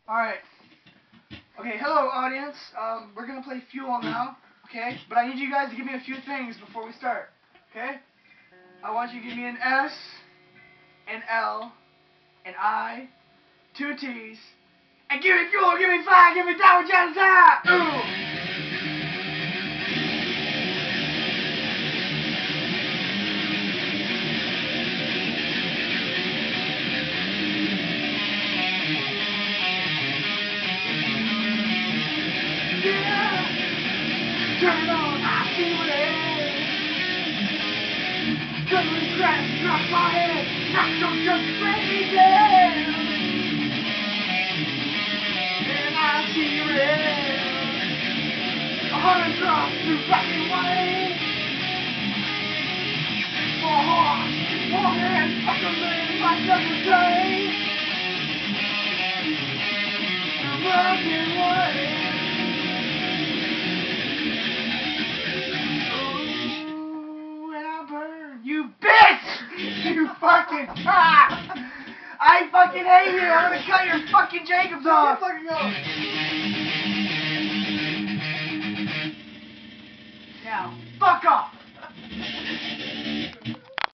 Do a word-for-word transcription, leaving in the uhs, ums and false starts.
Alright. Okay, hello audience. Um, we're gonna play Fuel now, okay? But I need you guys to give me a few things before we start, okay? I want you to give me an S, an L, an I, two T's, and give me fuel, give me fire, give me down, down, down! Ooh! Turn on, I see what it is. Suddenly crash, drop my head, knock so just crazy. And I see red. A hundred drops through black and white. Four horse, one hand, fuck a man, my double day. I'm running away. You bitch! You fucking ah! I fucking hate you! I'm gonna cut your fucking Jacobs off! Fucking go!